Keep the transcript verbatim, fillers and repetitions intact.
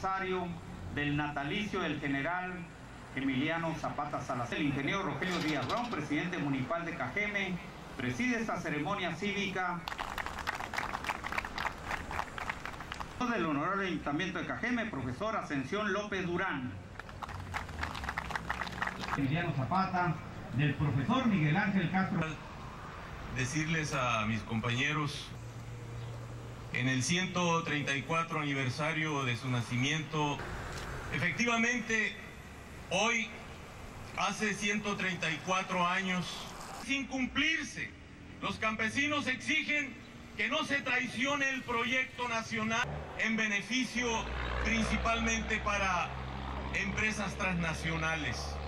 aniversario del natalicio del general Emiliano Zapata Salazar. El ingeniero Rogelio Díaz Brown, presidente municipal de Cajeme, preside esta ceremonia cívica del Honorable Ayuntamiento de Cajeme, profesor Ascensión López Durán. Emiliano Zapata, del profesor Miguel Ángel Castro. Decirles a mis compañeros, en el ciento treinta y cuatro aniversario de su nacimiento, efectivamente, hoy, hace ciento treinta y cuatro años, sin cumplirse, los campesinos exigen que no se traicione el proyecto nacional en beneficio principalmente para empresas transnacionales.